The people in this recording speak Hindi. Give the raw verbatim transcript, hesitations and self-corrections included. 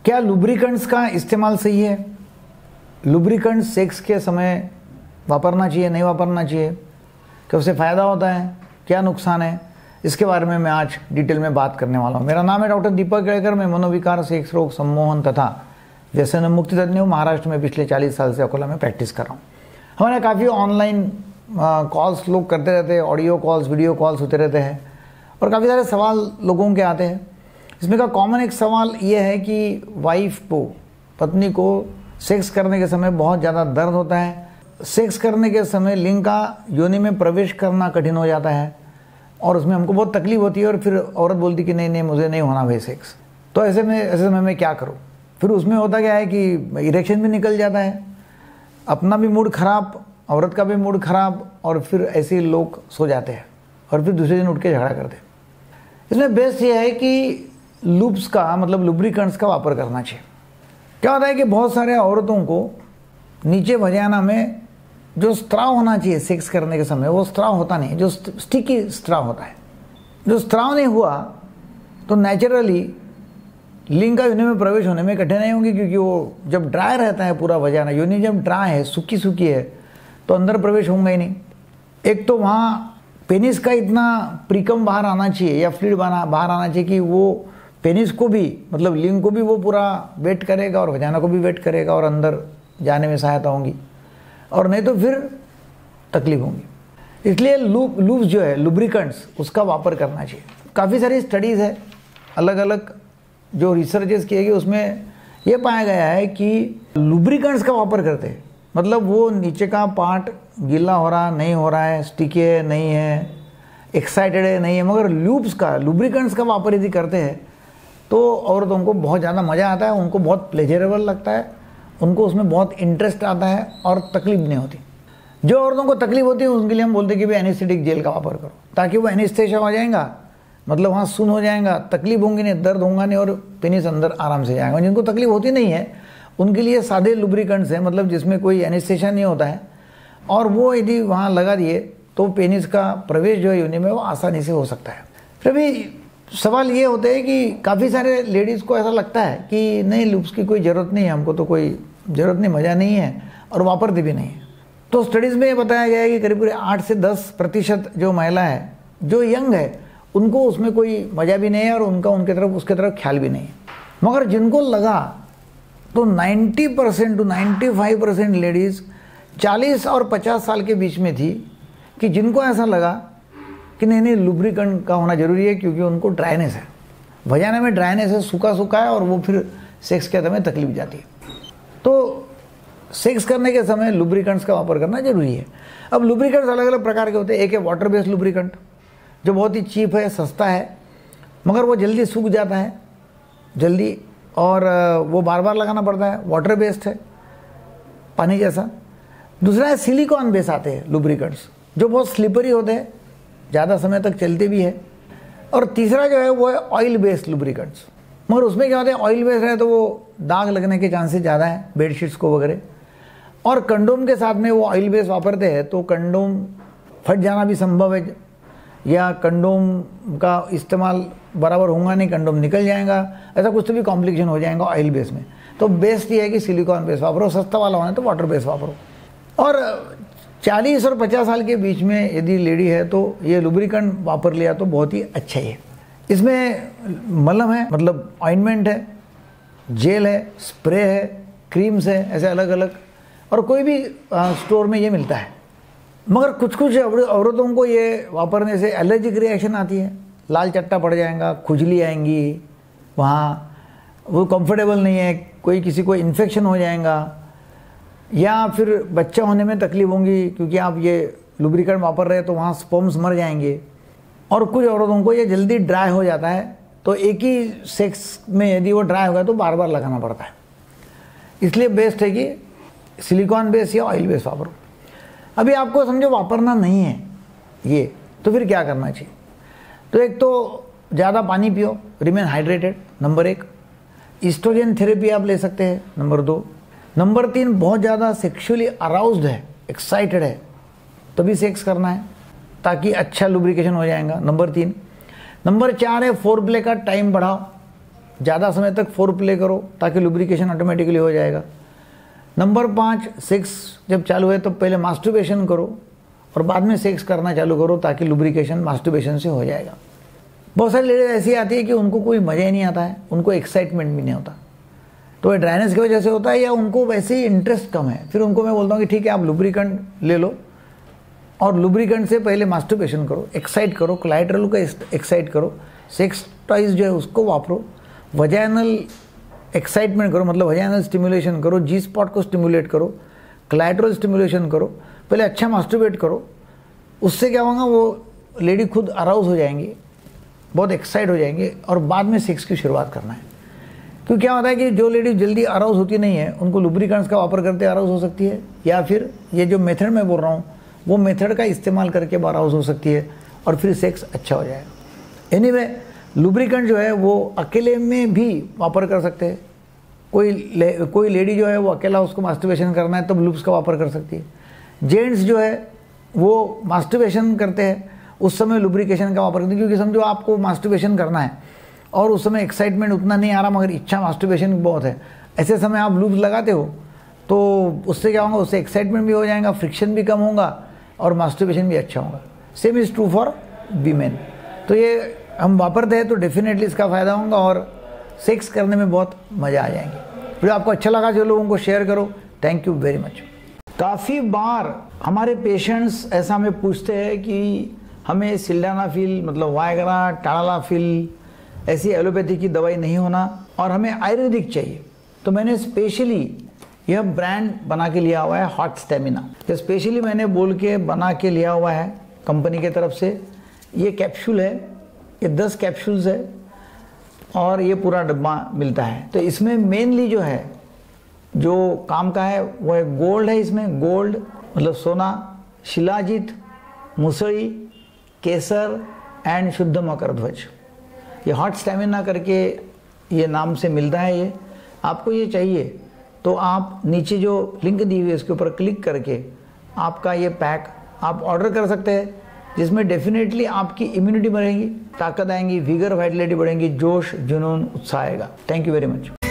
क्या लुब्रिकेंट्स का इस्तेमाल सही है? लुब्रिकेंट सेक्स के समय वापरना चाहिए, नहीं वापरना चाहिए? क्या उससे फ़ायदा होता है, क्या नुकसान है? इसके बारे में मैं आज डिटेल में बात करने वाला हूँ। मेरा नाम है डॉक्टर दीपक केड़कर। मैं मनोविकार, सेक्स रोग, सम्मोहन तथा व्यसन मुक्ति तज्ञ हूँ। महाराष्ट्र में पिछले चालीस साल से अकोला में प्रैक्टिस कर रहा हूँ। हमारे काफ़ी ऑनलाइन कॉल्स लोग करते रहते हैं, ऑडियो कॉल्स, वीडियो कॉल्स होते रहते हैं और काफ़ी सारे सवाल लोगों के आते हैं। इसमें का कॉमन एक सवाल ये है कि वाइफ को, पत्नी को सेक्स करने के समय बहुत ज़्यादा दर्द होता है, सेक्स करने के समय लिंग का योनि में प्रवेश करना कठिन हो जाता है और उसमें हमको बहुत तकलीफ होती है और फिर औरत बोलती कि नहीं नहीं मुझे नहीं होना भाई सेक्स। तो ऐसे में ऐसे समय में क्या करूँ? फिर उसमें होता क्या है कि इरेक्शन भी निकल जाता है, अपना भी मूड खराब, औरत का भी मूड खराब और फिर ऐसे ही लोग सो जाते हैं और फिर दूसरे दिन उठ के झगड़ा करते हैं। इसमें बेस्ट ये है कि लूब्स का मतलब लुब्रिकेंट्स का वापर करना चाहिए। क्या होता है कि बहुत सारे औरतों को नीचे वजाना में जो स्त्राव होना चाहिए सेक्स करने के समय वो स्त्राव होता नहीं, जो स्टिकी स्त्राव होता है। जो स्त्राव नहीं हुआ तो नेचुरली लिंग का योनि में प्रवेश होने में कठिनाई होगी, क्योंकि वो जब ड्राई रहता है पूरा वजाना, योनि जब ड्राई है, सूखी सूखी है, तो अंदर प्रवेश होगा ही नहीं। एक तो वहाँ पेनिस का इतना प्रीकम बाहर आना चाहिए या फ्लूइड बाहर आना चाहिए कि वो पेनिस को भी मतलब लिंग को भी वो पूरा वेट करेगा और वजाना को भी वेट करेगा और अंदर जाने में सहायता होगी, और नहीं तो फिर तकलीफ होगी। इसलिए लूब लूब्स जो है लुब्रिकेंट्स उसका वापर करना चाहिए। काफ़ी सारी स्टडीज़ है, अलग अलग जो रिसर्चेस किए गए, उसमें ये पाया गया है कि लुब्रिकेंट्स का वापर करते हैं मतलब वो नीचे का पार्ट गीला हो रहा नहीं हो रहा है, स्टिकी है नहीं है, एक्साइटेड है नहीं है, मगर लूब्स का लुब्रिकेंट्स का वापर यदि करते हैं तो औरतों को बहुत ज़्यादा मज़ा आता है, उनको बहुत प्लेजरेबल लगता है, उनको उसमें बहुत इंटरेस्ट आता है और तकलीफ नहीं होती। जो औरतों को तकलीफ होती है उनके लिए हम बोलते हैं कि भाई एनेस्थेटिक जेल का वापर करो, ताकि वो एनेस्थेशिया हो जाएगा, मतलब वहाँ सुन हो जाएगा, तकलीफ होंगी नहीं, दर्द होगा नहीं और पेनिस अंदर आराम से जाएगा। जिनको तकलीफ होती नहीं है उनके लिए सादे लुब्रिकेंट्स हैं, मतलब जिसमें कोई एनेस्थेशिया नहीं होता है, और वो यदि वहाँ लगा दिए तो पेनिस का प्रवेश जो है योनि में वो आसानी से हो सकता है। फिर भी सवाल ये होता है कि काफ़ी सारे लेडीज़ को ऐसा लगता है कि नहीं लूब्स की कोई ज़रूरत नहीं है, हमको तो कोई ज़रूरत नहीं, मज़ा नहीं है और वापरते भी नहीं है। तो स्टडीज़ में ये बताया गया है कि करीब करीब आठ से दस प्रतिशत जो महिला है जो यंग है उनको उसमें कोई मज़ा भी नहीं है और उनका उनके तरफ उसके तरफ ख्याल भी नहीं है। मगर जिनको लगा तो नब्बे परसेंट टू पचानवे परसेंट लेडीज़ चालीस और पचास साल के बीच में थी कि जिनको ऐसा लगा कि नहीं नहीं लुब्रिकेंट का होना जरूरी है, क्योंकि उनको ड्राइनेस है, वजाना में ड्राइनेस है, सूखा सूखा है और वो फिर सेक्स के समय तकलीफ जाती है। तो सेक्स करने के समय लुब्रिकेंट्स का वापर करना जरूरी है। अब लुब्रिकेंट्स अलग अलग प्रकार के होते हैं। एक है वाटर बेस्ड लुब्रिकेंट जो बहुत ही चीप है, सस्ता है, मगर वो जल्दी सूख जाता है जल्दी और वो बार बार लगाना पड़ता है, वाटर बेस्ड है, पानी जैसा। दूसरा है सिलिकॉन बेस आते हैं लुब्रिकेंट्स जो बहुत स्लिपरी होते हैं, ज़्यादा समय तक चलते भी है। और तीसरा जो है वो है ऑयल बेस्ड लुब्रिकेंट्स, मगर उसमें क्या होता है ऑयल बेस्ड है तो वो दाग लगने के चांसेस ज़्यादा है बेडशीट्स को वगैरह, और कंडोम के साथ में वो ऑयल बेस्ड वापरते हैं तो कंडोम फट जाना भी संभव है, या कंडोम का इस्तेमाल बराबर होगा नहीं, कंडोम निकल जाएगा, ऐसा कुछ तो भी कॉम्प्लिकेशन हो जाएगा ऑयल बेस में। तो बेस्ट ये है कि सिलिकॉन बेस वापरो, सस्ता वाला होना है तो वाटर बेस वापरो। और चालीस और पचास साल के बीच में यदि लेडी है तो ये लुब्रिकेंट वापर लिया तो बहुत ही अच्छा ही है। इसमें मलम है, मतलब ऑइंटमेंट है, जेल है, स्प्रे है, क्रीम्स है, ऐसे अलग अलग, और कोई भी आ, स्टोर में ये मिलता है। मगर कुछ कुछ औरतों को ये वापरने से एलर्जिक रिएक्शन आती है, लाल चट्टा पड़ जाएगा, खुजली आएंगी, वहाँ वो कंफर्टेबल नहीं है, कोई किसी को इन्फेक्शन हो जाएगा, या फिर बच्चा होने में तकलीफ होंगी क्योंकि आप ये लुब्रिकेंट वापर रहे हैं तो वहाँ स्पर्म्स मर जाएंगे। और कुछ औरतों को ये जल्दी ड्राई हो जाता है तो एक ही सेक्स में यदि वो ड्राई होगा तो बार बार लगाना पड़ता है। इसलिए बेस्ट है कि सिलिकॉन बेस या ऑयल बेस वापरो। अभी आपको समझो वापरना नहीं है ये, तो फिर क्या करना चाहिए? तो एक तो ज़्यादा पानी पियो, रिमेन हाइड्रेटेड, नंबर एक। ईस्ट्रोजन थेरेपी आप ले सकते हैं, नंबर दो। नंबर तीन, बहुत ज़्यादा सेक्सुअली अराउज्ड है, एक्साइटेड है, तभी सेक्स करना है ताकि अच्छा लुब्रिकेशन हो जाएगा, नंबर तीन। नंबर चार है फोरप्ले का टाइम बढ़ाओ, ज़्यादा समय तक फोर प्ले करो ताकि लुब्रिकेशन ऑटोमेटिकली हो जाएगा। नंबर पाँच, सेक्स जब चालू है तो पहले मास्टरबेशन करो और बाद में सेक्स करना चालू करो ताकि लुब्रिकेशन मास्टरबेशन से हो जाएगा। बहुत सारी लेडीज ऐसी आती है कि उनको कोई मज़ा ही नहीं आता है, उनको एक्साइटमेंट भी नहीं होता, तो ये ड्राइनेस की वजह से होता है या उनको वैसे ही इंटरेस्ट कम है। फिर उनको मैं बोलता हूँ कि ठीक है, आप लुब्रिकेंट ले लो और लुब्रिकेंट से पहले मास्टरबेशन करो, एक्साइट करो, क्लाइटरल को एक्साइट करो, सेक्स टॉयज जो है उसको वापरो, वजाइनल एक्साइटमेंट करो, मतलब वजाइनल स्टिमुलेशन करो, जी स्पॉट को स्टिमुलेट करो, क्लाइटरल स्टिमुलेशन करो, पहले अच्छा मास्टरबेट करो। उससे क्या होगा, वो लेडी खुद अराउज हो जाएंगी, बहुत एक्साइट हो जाएंगे और बाद में सेक्स की शुरुआत करना है। क्योंकि क्या होता है कि जो लेडी जल्दी अराउज होती नहीं है उनको लुब्रिकेंट्स का वापर करते अराउज हो सकती है, या फिर ये जो मेथड मैं बोल रहा हूँ वो मेथड का इस्तेमाल करके अराउज हो सकती है और फिर सेक्स अच्छा हो जाएगा। एनीवे लुब्रिकेंट जो है वो अकेले में भी वापर कर सकते हैं। कोई ले, कोई लेडी जो है वो अकेला उसको मास्टरबेशन करना है तब लुब्स का वापर कर सकती है। जेंट्स जो है वो मास्टरबेशन करते हैं उस समय लुब्रिकेशन का वापर करते हैं, क्योंकि समझो आपको मास्टरबेशन करना है और उस समय एक्साइटमेंट उतना नहीं आ रहा मगर इच्छा मास्टरबेशन बहुत है, ऐसे समय आप लूब्स लगाते हो तो उससे क्या होगा, उससे एक्साइटमेंट भी हो जाएगा, फ्रिक्शन भी कम होगा और मास्टरबेशन भी अच्छा होगा। Same is true for women. तो ये हम वापरते हैं तो डेफिनेटली इसका फ़ायदा होगा और सेक्स करने में बहुत मज़ा आ जाएंगे। फिर आपको अच्छा लगा जो लोगों को शेयर करो। Thank you very much. काफ़ी बार हमारे पेशेंट्स ऐसा हमें पूछते हैं कि हमें सिल्डेनाफिल मतलब वायग्रा, टालाफिल ऐसी एलोपैथी की दवाई नहीं होना और हमें आयुर्वेदिक चाहिए। तो मैंने स्पेशली यह ब्रांड बना के लिया हुआ है हॉट स्टेमिना। ये स्पेशली मैंने बोल के बना के लिया हुआ है कंपनी के तरफ से। ये कैप्सूल है, ये दस कैप्सूल्स है और ये पूरा डब्बा मिलता है। तो इसमें मेनली जो है जो काम का है वो है गोल्ड है। इसमें गोल्ड मतलब सोना, शिलाजीत, मुसड़ी, केसर एंड शुद्ध मकर ध्वज। ये हॉट स्टेमिना करके ये नाम से मिलता है। ये आपको ये चाहिए तो आप नीचे जो लिंक दी हुई है इसके ऊपर क्लिक करके आपका ये पैक आप ऑर्डर कर सकते हैं, जिसमें डेफिनेटली आपकी इम्यूनिटी बढ़ेगी, ताकत आएंगी, विगर वाइटलिटी बढ़ेंगी, जोश, जुनून, उत्साह आएगा। Thank you very much.